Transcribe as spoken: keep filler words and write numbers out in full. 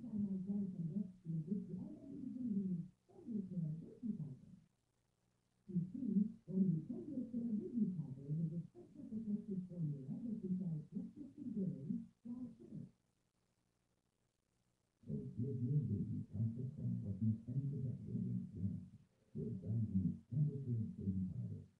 time I drank some rescue whiskey, I never even knew Tender Care baby powder. You see, only Tender Care baby powder has a special protective formula that contains lactose contains while sugar. So give your baby comfort, comfort, and protection against germs with Diabetes Tender Care baby powder.